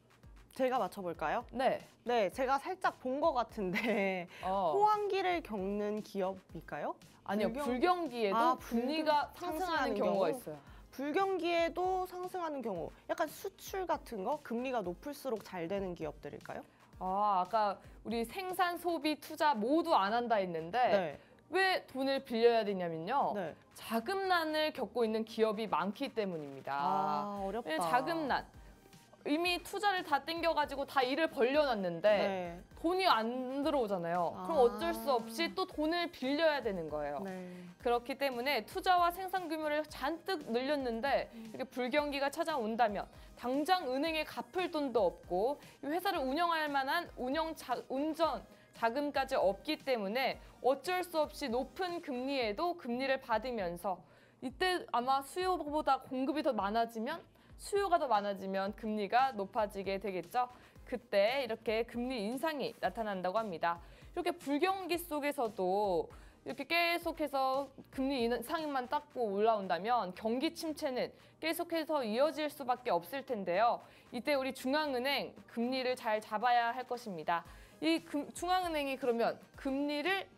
제가 맞춰볼까요? 네. 네, 제가 살짝 본 것 같은데 어. 호황기를 겪는 기업일까요? 아니요. 불경- 불경기에도 아, 금리가 불경- 상승하는 상승하는 경우가 경우? 있어요. 불경기에도 상승하는 경우, 약간 수출 같은 거 금리가 높을수록 잘 되는 기업들일까요? 아, 아까 우리 생산, 소비, 투자 모두 안 한다 했는데 네, 왜 돈을 빌려야 되냐면요. 네. 자금난을 겪고 있는 기업이 많기 때문입니다. 아, 어렵다. 왜냐면 자금난. 이미 투자를 다 땡겨가지고 다 일을 벌려놨는데 네. 돈이 안 들어오잖아요. 그럼 아. 어쩔 수 없이 또 돈을 빌려야 되는 거예요. 네. 그렇기 때문에 투자와 생산 규모를 잔뜩 늘렸는데 이렇게 불경기가 찾아온다면 당장 은행에 갚을 돈도 없고 이 회사를 운영할 만한 운영 자, 운전 자금까지 없기 때문에 어쩔 수 없이 높은 금리에도 금리를 받으면서 이때 아마 수요보다 공급이 더 많아지면 수요가 더 많아지면 금리가 높아지게 되겠죠. 그때 이렇게 금리 인상이 나타난다고 합니다. 이렇게 불경기 속에서도 이렇게 계속해서 금리 인상만 닦고 올라온다면 경기 침체는 계속해서 이어질 수밖에 없을 텐데요. 이때 우리 중앙은행 금리를 잘 잡아야 할 것입니다. 이 금, 중앙은행이 그러면 금리를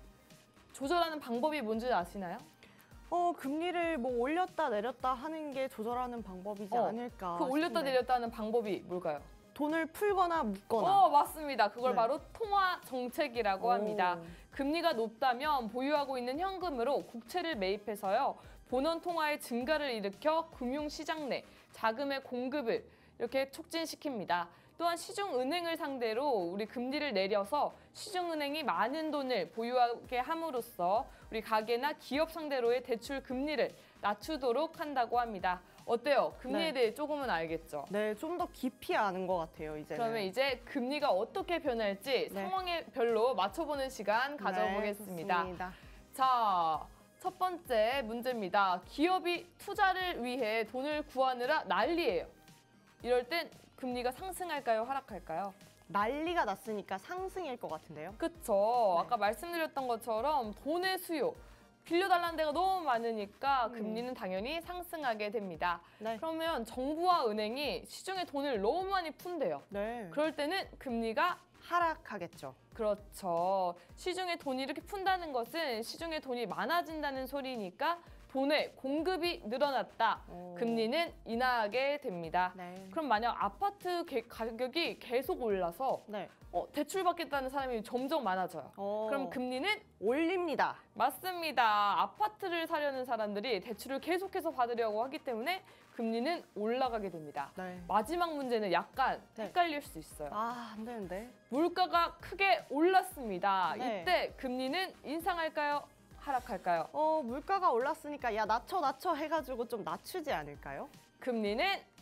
조절하는 방법이 뭔지 아시나요? 어, 금리를 뭐 올렸다 내렸다 하는 게 조절하는 방법이지 어, 않을까 그 올렸다 싶은데. 내렸다 하는 방법이 뭘까요? 돈을 풀거나 묶거나. 어, 맞습니다. 그걸 네. 바로 통화 정책이라고 오. 합니다. 금리가 높다면 보유하고 있는 현금으로 국채를 매입해서요. 본원 통화의 증가를 일으켜 금융시장 내 자금의 공급을 이렇게 촉진시킵니다. 또한 시중은행을 상대로 우리 금리를 내려서 시중은행이 많은 돈을 보유하게 함으로써 우리 가게나 기업 상대로의 대출 금리를 낮추도록 한다고 합니다. 어때요? 금리에 네. 대해 조금은 알겠죠? 네, 좀 더 깊이 아는 것 같아요, 이제는. 그러면 이제 금리가 어떻게 변할지 네. 상황에 별로 맞춰보는 시간 가져보겠습니다. 네, 좋습니다. 자, 첫 번째 문제입니다. 기업이 투자를 위해 돈을 구하느라 난리예요. 이럴 땐 금리가 상승할까요? 하락할까요? 난리가 났으니까 상승일 것 같은데요. 그쵸. 네. 아까 말씀드렸던 것처럼 돈의 수요, 빌려달라는 데가 너무 많으니까 음. 금리는 당연히 상승하게 됩니다. 네. 그러면 정부와 은행이 시중에 돈을 너무 많이 푼대요. 네. 그럴 때는 금리가 하락하겠죠. 그렇죠. 시중에 돈이 이렇게 푼다는 것은 시중에 돈이 많아진다는 소리니까 돈의 공급이 늘어났다. 오. 금리는 인하하게 됩니다. 네. 그럼 만약 아파트 개- 가격이 계속 올라서 네. 어, 대출 받겠다는 사람이 점점 많아져요. 어, 그럼 금리는 올립니다. 맞습니다. 아파트를 사려는 사람들이 대출을 계속해서 받으려고 하기 때문에 금리는 올라가게 됩니다. 네. 마지막 문제는 약간 네. 헷갈릴 수 있어요. 아, 안 되는데. 물가가 크게 올랐습니다. 네. 이때 금리는 인상할까요? 하락할까요? 어, 물가가 올랐으니까 야, 낮춰 낮춰 해가지고 좀 낮추지 않을까요? 금리는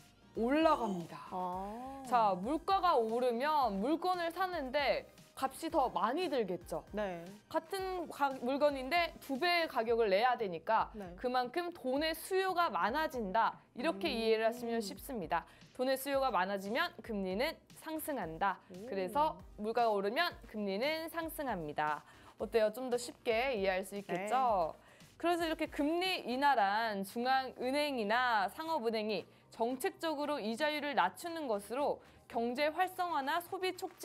올라갑니다. 아. 자, 물가가 오르면 물건을 사는데 값이 더 많이 들겠죠. 네. 같은 가- 물건인데 두 배의 가격을 내야 되니까 네. 그만큼 돈의 수요가 많아진다. 이렇게 음. 이해를 하시면 쉽습니다. 돈의 수요가 많아지면 금리는 상승한다. 오. 그래서 물가가 오르면 금리는 상승합니다. 어때요? 좀 더 쉽게 이해할 수 있겠죠? 그래서 이렇게 금리 인하란 중앙은행이나 상업은행이 정책적으로 이자율을 낮추는 것으로 경제 활성화나 소비 촉진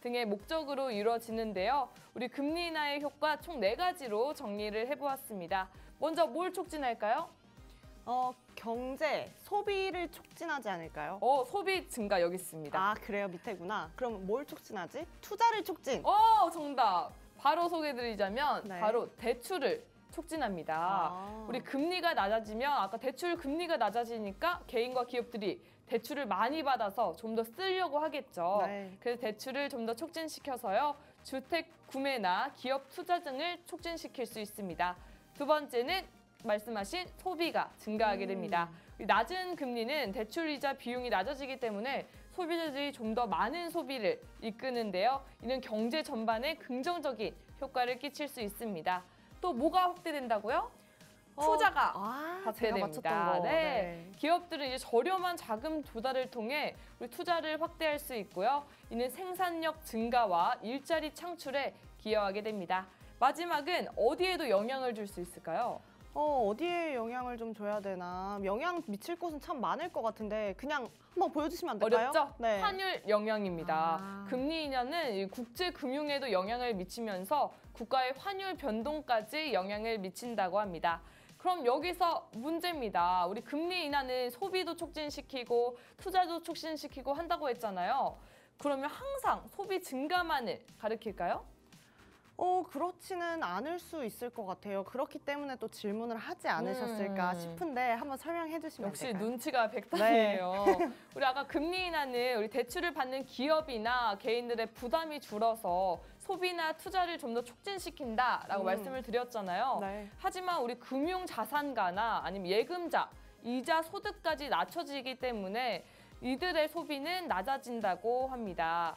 등의 목적으로 이루어지는데요. 우리 금리 인하의 효과 총 네 가지로 정리를 해보았습니다. 먼저 뭘 촉진할까요? 어, 경제, 소비를 촉진하지 않을까요? 어, 소비 증가 여기 있습니다. 아, 그래요? 밑에구나. 그럼 뭘 촉진하지? 투자를 촉진. 어, 정답. 바로 소개해드리자면 네. 바로 대출을 촉진합니다. 아. 우리 금리가 낮아지면 아까 대출 금리가 낮아지니까 개인과 기업들이 대출을 많이 받아서 좀 더 쓰려고 하겠죠. 네. 그래서 대출을 좀 더 촉진시켜서요. 주택 구매나 기업 투자 등을 촉진시킬 수 있습니다. 두 번째는 말씀하신 소비가 증가하게 됩니다. 음. 낮은 금리는 대출 이자 비용이 낮아지기 때문에 소비자들이 좀 더 많은 소비를 이끄는데요. 이는 경제 전반에 긍정적인 효과를 끼칠 수 있습니다. 또 뭐가 확대된다고요? 투자가 아, 제가 확대됩니다. 맞췄던 거. 네. 네. 기업들은 이제 저렴한 자금 조달을 통해 우리 투자를 확대할 수 있고요. 이는 생산력 증가와 일자리 창출에 기여하게 됩니다. 마지막은 어디에도 영향을 줄 수 있을까요? 어, 어디에 영향을 좀 줘야 되나? 영향 미칠 곳은 참 많을 것 같은데 그냥 한번 보여주시면 안 될까요? 어렵죠? 네. 환율 영향입니다. 아. 금리 인하는 이 국제 금융에도 영향을 미치면서 국가의 환율 변동까지 영향을 미친다고 합니다. 그럼 여기서 문제입니다. 우리 금리 인하는 소비도 촉진시키고 투자도 촉진시키고 한다고 했잖아요. 그러면 항상 소비 증가만을 가리킬까요? 어, 그렇지는 않을 수 있을 것 같아요. 그렇기 때문에 또 질문을 하지 않으셨을까 음. 싶은데 한번 설명해 주시면 역시 될까요? 눈치가 백단이에요. 우리 아까 금리 인하는 우리 대출을 받는 기업이나 개인들의 부담이 줄어서 소비나 투자를 좀 더 촉진시킨다라고 음. 말씀을 드렸잖아요. 네. 하지만 우리 금융자산가나 아니면 예금자, 이자 소득까지 낮춰지기 때문에 이들의 소비는 낮아진다고 합니다.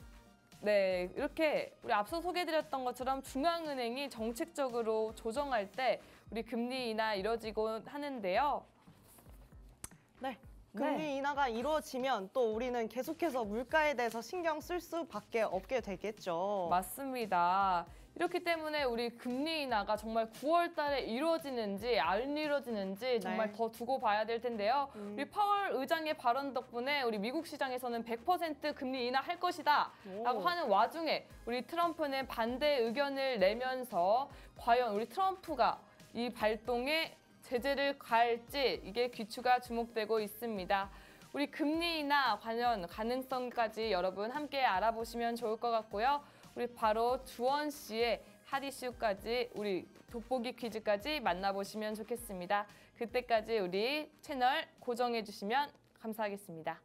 네, 이렇게 우리 앞서 소개해드렸던 것처럼 중앙은행이 정책적으로 조정할 때 우리 금리 인하 이뤄지곤 하는데요. 네. 금리 인하가 이루어지면 또 우리는 계속해서 물가에 대해서 신경 쓸 수밖에 없게 되겠죠. 맞습니다. 이렇기 때문에 우리 금리 인하가 정말 구월 달에 이루어지는지 안 이루어지는지 정말 네. 더 두고 봐야 될 텐데요. 음. 우리 파월 의장의 발언 덕분에 우리 미국 시장에서는 백 퍼센트 금리 인하할 것이다 라고 오. 하는 와중에 우리 트럼프는 반대 의견을 내면서 과연 우리 트럼프가 이 발동에 제재를 가할지 이게 귀추가 주목되고 있습니다. 우리 금리 인하 관련 가능성까지 여러분 함께 알아보시면 좋을 것 같고요. 우리 바로 주원 씨의 핫 이슈까지 우리 돋보기 퀴즈까지 만나보시면 좋겠습니다. 그때까지 우리 채널 고정해 주시면 감사하겠습니다.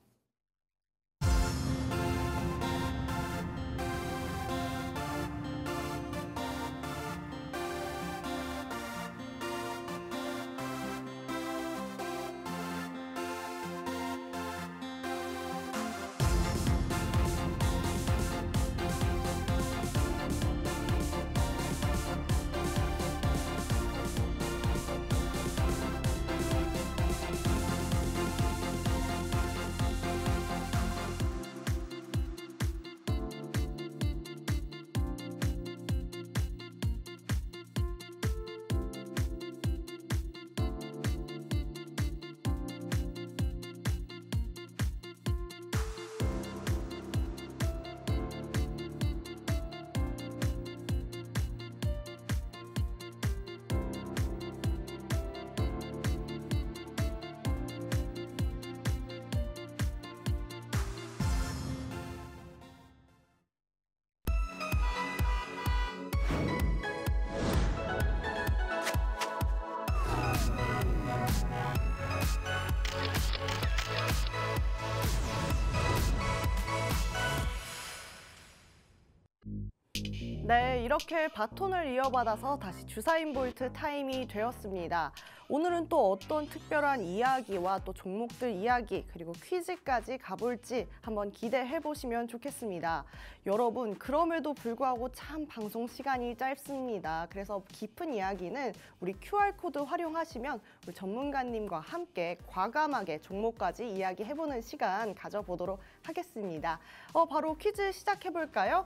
네, 이렇게 바톤을 이어받아서 다시 주사인 볼트 타임이 되었습니다. 오늘은 또 어떤 특별한 이야기와 또 종목들 이야기 그리고 퀴즈까지 가볼지 한번 기대해 보시면 좋겠습니다. 여러분, 그럼에도 불구하고 참 방송 시간이 짧습니다. 그래서 깊은 이야기는 우리 큐알코드 활용하시면 우리 전문가님과 함께 과감하게 종목까지 이야기해보는 시간 가져보도록 하겠습니다. 어, 바로 퀴즈 시작해 볼까요?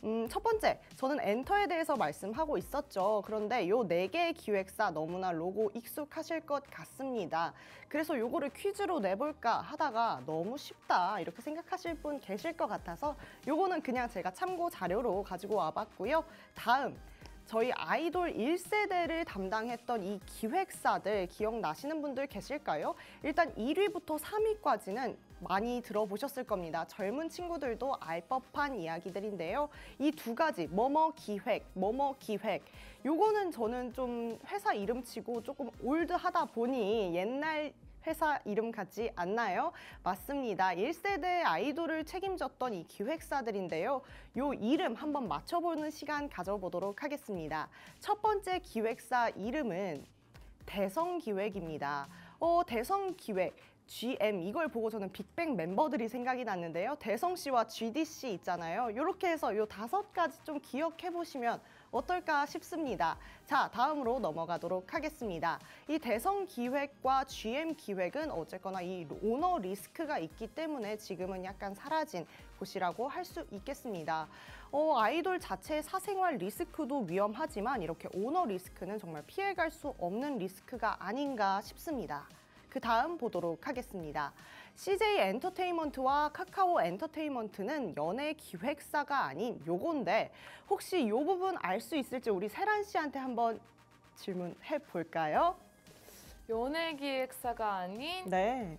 음, 첫 번째, 저는 엔터에 대해서 말씀하고 있었죠. 그런데 요 네 개의 기획사 너무나 로고 익숙하실 것 같습니다. 그래서 요거를 퀴즈로 내볼까 하다가 너무 쉽다 이렇게 생각하실 분 계실 것 같아서 요거는 그냥 제가 참고 자료로 가지고 와봤고요. 다음. 저희 아이돌 일 세대를 담당했던 이 기획사들 기억나시는 분들 계실까요? 일단 일 위부터 삼 위까지는 많이 들어보셨을 겁니다. 젊은 친구들도 알 법한 이야기들인데요. 이 두 가지, 뭐뭐 기획, 뭐뭐 기획. 요거는 저는 좀 회사 이름치고 조금 올드하다 보니 옛날 회사 이름 같지 않나요? 맞습니다. 일 세대 아이돌을 책임졌던 이 기획사들인데요. 요 이름 한번 맞춰보는 시간 가져보도록 하겠습니다. 첫 번째 기획사 이름은 대성기획입니다. 어, 대성기획. 지엠 이걸 보고 저는 빅뱅 멤버들이 생각이 났는데요. 대성 씨와 지디 씨 있잖아요. 이렇게 해서 요 다섯 가지 좀 기억해 보시면 어떨까 싶습니다. 자, 다음으로 넘어가도록 하겠습니다. 이 대성 기획과 지엠 기획은 어쨌거나 이 오너 리스크가 있기 때문에 지금은 약간 사라진 곳이라고 할 수 있겠습니다. 어, 아이돌 자체의 사생활 리스크도 위험하지만 이렇게 오너 리스크는 정말 피해갈 수 없는 리스크가 아닌가 싶습니다. 그 다음 보도록 하겠습니다. 씨제이 엔터테인먼트와 카카오 엔터테인먼트는 연예 기획사가 아닌 요건데 혹시 요 부분 알 수 있을지 우리 세란 씨한테 한번 질문해 볼까요? 연예기획사가 아닌 네.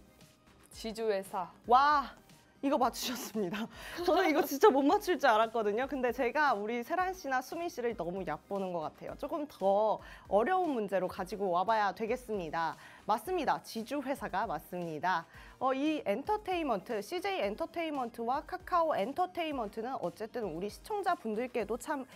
지주회사. 와, 이거 맞추셨습니다. 저는 이거 진짜 못 맞출 줄 알았거든요. 근데 제가 우리 세란 씨나 수민 씨를 너무 얕보는 것 같아요. 조금 더 어려운 문제로 가지고 와봐야 되겠습니다. 맞습니다. 지주회사가 맞습니다. 어, 이 엔터테인먼트, 씨제이 엔터테인먼트와 카카오 엔터테인먼트는 어쨌든 우리 시청자분들께도 참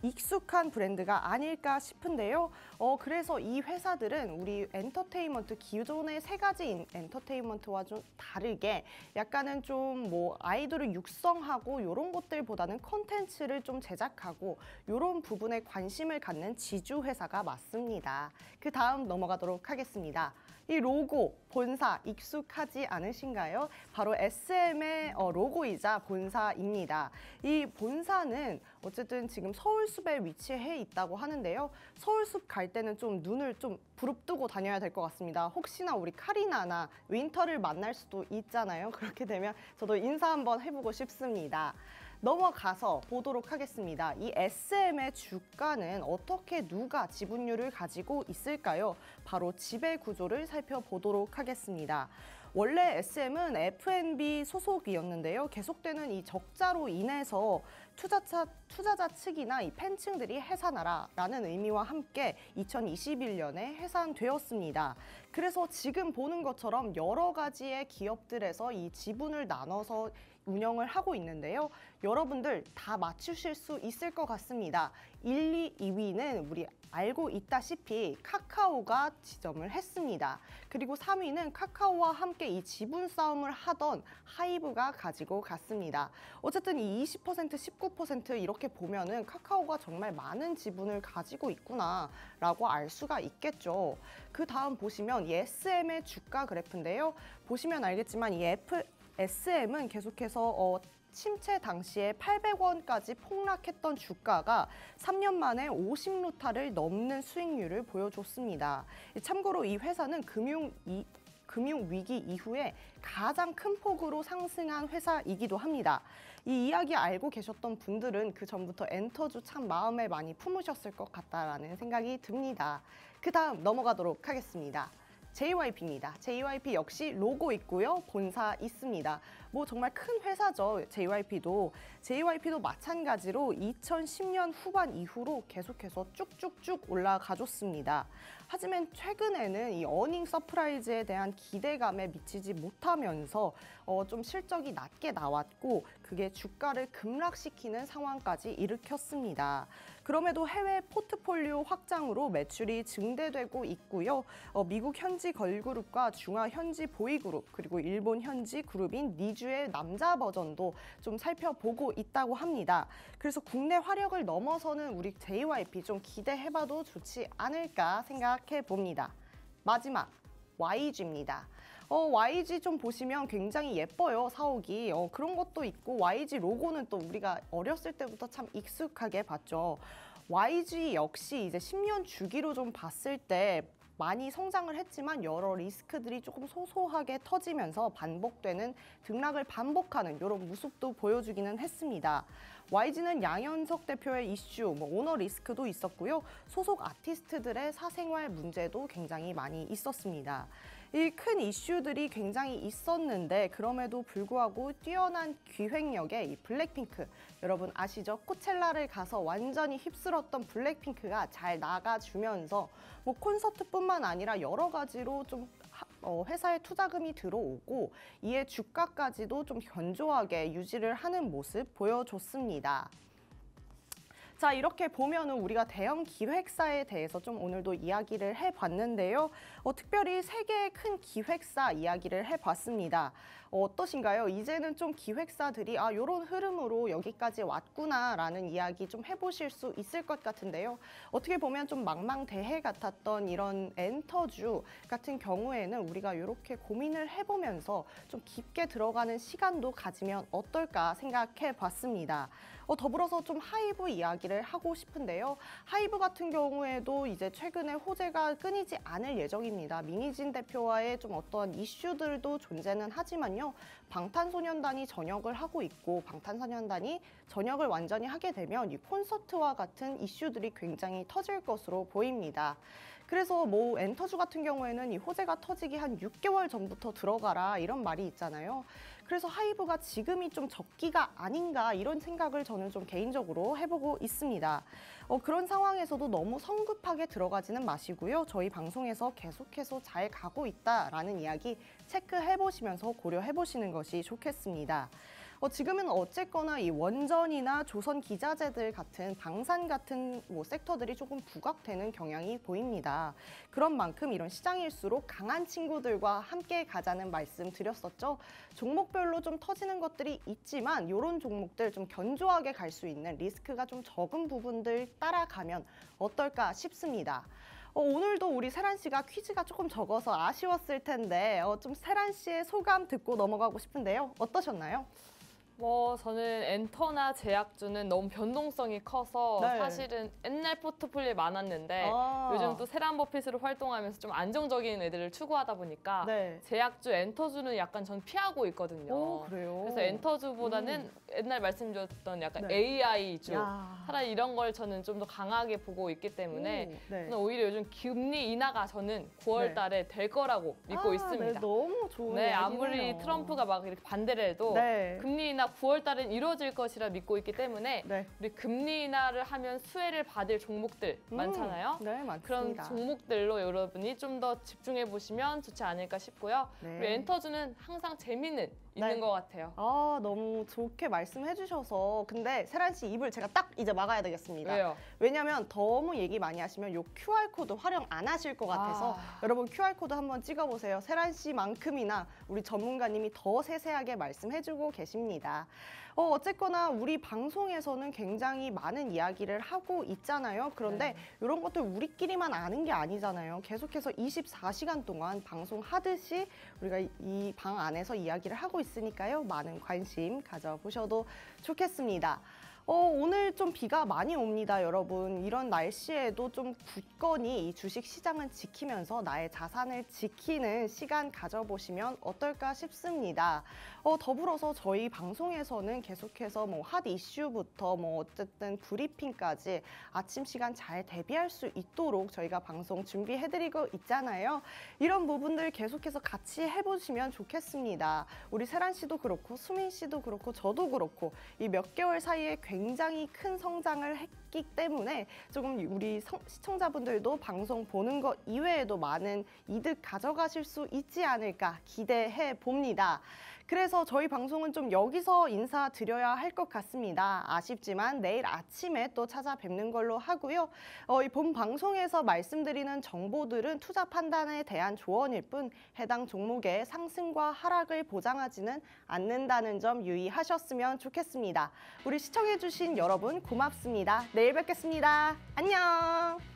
익숙한 브랜드가 아닐까 싶은데요. 어, 그래서 이 회사들은 우리 엔터테인먼트 기존의 세 가지 엔터테인먼트와 좀 다르게 약간은 좀 뭐 아이돌을 육성하고 이런 것들보다는 컨텐츠를 좀 제작하고 이런 부분에 관심을 갖는 지주 회사가 맞습니다. 그 다음 넘어가도록 하겠습니다. 이 로고, 본사 익숙하지 않으신가요? 바로 에스엠의 어, 로고이자 본사입니다. 이 본사는 어쨌든 지금 서울숲에 위치해 있다고 하는데요. 서울숲 갈 때는 좀 눈을 좀 부릅뜨고 다녀야 될 것 같습니다. 혹시나 우리 카리나나 윈터를 만날 수도 있잖아요. 그렇게 되면 저도 인사 한번 해보고 싶습니다. 넘어가서 보도록 하겠습니다. 이 에스엠의 주가는 어떻게 누가 지분율을 가지고 있을까요? 바로 지배 구조를 살펴보도록 하겠습니다. 원래 에스엠은 에프엔비 소속이었는데요. 계속되는 이 적자로 인해서 투자자, 투자자 측이나 이 팬층들이 해산하라라는 의미와 함께 이천이십일 년에 해산되었습니다. 그래서 지금 보는 것처럼 여러 가지의 기업들에서 이 지분을 나눠서 운영을 하고 있는데요. 여러분들 다 맞추실 수 있을 것 같습니다. 일, 이, 이 위는 우리 알고 있다시피 카카오가 지점을 했습니다. 그리고 삼 위는 카카오와 함께 이 지분 싸움을 하던 하이브가 가지고 갔습니다. 어쨌든 이 이십 퍼센트, 십구 퍼센트 이렇게 보면은 카카오가 정말 많은 지분을 가지고 있구나라고 알 수가 있겠죠. 그 다음 보시면 이 에스엠의 주가 그래프인데요. 보시면 알겠지만 이 F 에스엠은 계속해서 어, 침체 당시에 팔백 원까지 폭락했던 주가가 삼 년 만에 오십 루타를 넘는 수익률을 보여줬습니다. 참고로 이 회사는 금융 이, 금융위기 이후에 가장 큰 폭으로 상승한 회사이기도 합니다. 이 이야기 알고 계셨던 분들은 그 전부터 엔터주 참 마음에 많이 품으셨을 것 같다라는 생각이 듭니다. 그 다음 넘어가도록 하겠습니다. 제이와이피입니다. 제이와이피 역시 로고 있고요. 본사 있습니다. 뭐 정말 큰 회사죠. 제이와이피도. 제이와이피도 마찬가지로 이천십 년 후반 이후로 계속해서 쭉쭉쭉 올라가줬습니다. 하지만 최근에는 이 어닝 서프라이즈에 대한 기대감에 미치지 못하면서 어, 좀 실적이 낮게 나왔고 그게 주가를 급락시키는 상황까지 일으켰습니다. 그럼에도 해외 포트폴리오 확장으로 매출이 증대되고 있고요. 어, 미국 현지 걸그룹과 중화 현지 보이그룹 그리고 일본 현지 그룹인 니쥬의 남자 버전도 좀 살펴보고 있다고 합니다. 그래서 국내 화력을 넘어서는 우리 제이와이피 좀 기대해봐도 좋지 않을까 생각해 봅니다. 마지막 와이지입니다. 어, 와이지 좀 보시면 굉장히 예뻐요, 사옥이. 어, 그런 것도 있고 와이지 로고는 또 우리가 어렸을 때부터 참 익숙하게 봤죠. 와이지 역시 이제 십 년 주기로 좀 봤을 때 많이 성장을 했지만 여러 리스크들이 조금 소소하게 터지면서 반복되는 등락을 반복하는 이런 모습도 보여주기는 했습니다. 와이지는 양현석 대표의 이슈, 뭐 오너 리스크도 있었고요. 소속 아티스트들의 사생활 문제도 굉장히 많이 있었습니다. 이 큰 이슈들이 굉장히 있었는데 그럼에도 불구하고 뛰어난 기획력의 이 블랙핑크, 여러분 아시죠? 코첼라를 가서 완전히 휩쓸었던 블랙핑크가 잘 나가주면서 뭐 콘서트뿐만 아니라 여러 가지로 좀 어, 회사에 투자금이 들어오고 이에 주가까지도 좀 견조하게 유지를 하는 모습 보여줬습니다. 자, 이렇게 보면은 우리가 대형 기획사에 대해서 좀 오늘도 이야기를 해봤는데요. 어, 특별히 세 개의 큰 기획사 이야기를 해봤습니다. 어, 어떠신가요? 이제는 좀 기획사들이 아, 요런 흐름으로 여기까지 왔구나라는 이야기 좀 해보실 수 있을 것 같은데요. 어떻게 보면 좀 망망대해 같았던 이런 엔터주 같은 경우에는 우리가 이렇게 고민을 해보면서 좀 깊게 들어가는 시간도 가지면 어떨까 생각해봤습니다. 어, 더불어서 좀 하이브 이야기를 하고 싶은데요. 하이브 같은 경우에도 이제 최근에 호재가 끊이지 않을 예정입니다. 민희진 대표와의 좀 어떤 이슈들도 존재는 하지만요. 방탄소년단이 전역을 하고 있고 방탄소년단이 전역을 완전히 하게 되면 이 콘서트와 같은 이슈들이 굉장히 터질 것으로 보입니다. 그래서 뭐 엔터주 같은 경우에는 이 호재가 터지기 한 육 개월 전부터 들어가라 이런 말이 있잖아요. 그래서 하이브가 지금이 좀 적기가 아닌가 이런 생각을 저는 좀 개인적으로 해보고 있습니다. 어, 그런 상황에서도 너무 성급하게 들어가지는 마시고요. 저희 방송에서 계속해서 잘 가고 있다라는 이야기 체크해보시면서 고려해보시는 것이 좋겠습니다. 어, 지금은 어쨌거나 이 원전이나 조선 기자재들 같은 방산 같은 뭐 섹터들이 조금 부각되는 경향이 보입니다. 그런 만큼 이런 시장일수록 강한 친구들과 함께 가자는 말씀 드렸었죠. 종목별로 좀 터지는 것들이 있지만 이런 종목들 좀 견조하게 갈 수 있는 리스크가 좀 적은 부분들 따라가면 어떨까 싶습니다. 어, 오늘도 우리 세란 씨가 퀴즈가 조금 적어서 아쉬웠을 텐데 어, 좀 세란 씨의 소감 듣고 넘어가고 싶은데요. 어떠셨나요? 뭐 저는 엔터나 제약주는 너무 변동성이 커서 네. 사실은 옛날 포트폴리오에 많았는데 아. 요즘 또 세란버핏으로 활동하면서 좀 안정적인 애들을 추구하다 보니까 네. 제약주, 엔터주는 약간 전 피하고 있거든요. 오, 그래요? 그래서 엔터주보다는 옛날 말씀드렸던 약간 네. 에이아이주 야. 차라리 이런 걸 저는 좀 더 강하게 보고 있기 때문에 오, 네. 저는 오히려 요즘 금리 인하가 저는 구월 네. 달에 될 거라고 믿고 아, 있습니다. 네, 너무 좋은 네, 이야기네요. 아무리 트럼프가 막 이렇게 반대를 해도 네. 금리 인하 구월 달엔 이루어질 것이라 믿고 있기 때문에 네. 우리 금리 인하를 하면 수혜를 받을 종목들 음, 많잖아요. 네, 그런 맞습니다. 종목들로 여러분이 좀 더 집중해 보시면 좋지 않을까 싶고요. 네. 우리 엔터주는 항상 재미는 있는 네. 것 같아요. 아, 너무 좋게 말씀해 주셔서 근데 세란 씨 입을 제가 딱 이제 막아야 되겠습니다. 왜요? 왜냐면 너무 얘기 많이 하시면 요 큐알코드 활용 안 하실 것 같아서 아. 여러분 큐알코드 한번 찍어보세요. 세란 씨만큼이나 우리 전문가님이 더 세세하게 말씀해 주고 계십니다. 어, 어쨌거나 우리 방송에서는 굉장히 많은 이야기를 하고 있잖아요. 그런데 네. 이런 것들 우리끼리만 아는 게 아니잖아요. 계속해서 이십사 시간 동안 방송하듯이 우리가 이 방 안에서 이야기를 하고 있으니까요. 많은 관심 가져보셔도 좋겠습니다. 어, 오늘 좀 비가 많이 옵니다, 여러분. 이런 날씨에도 좀 굳건히 이 주식 시장은 지키면서 나의 자산을 지키는 시간 가져보시면 어떨까 싶습니다. 어, 더불어서 저희 방송에서는 계속해서 뭐 핫 이슈부터 뭐 어쨌든 브리핑까지 아침 시간 잘 대비할 수 있도록 저희가 방송 준비해드리고 있잖아요. 이런 부분들 계속해서 같이 해보시면 좋겠습니다. 우리 세란 씨도 그렇고 수민 씨도 그렇고 저도 그렇고 이 몇 개월 사이에 굉장히 큰 성장을 했기 때문에 조금 우리 성, 시청자분들도 방송 보는 것 이외에도 많은 이득 가져가실 수 있지 않을까 기대해 봅니다. 그래서 저희 방송은 좀 여기서 인사드려야 할 것 같습니다. 아쉽지만 내일 아침에 또 찾아뵙는 걸로 하고요. 어, 이 본 방송에서 말씀드리는 정보들은 투자 판단에 대한 조언일 뿐 해당 종목의 상승과 하락을 보장하지는 않는다는 점 유의하셨으면 좋겠습니다. 우리 시청해주신 여러분 고맙습니다. 내일 뵙겠습니다. 안녕!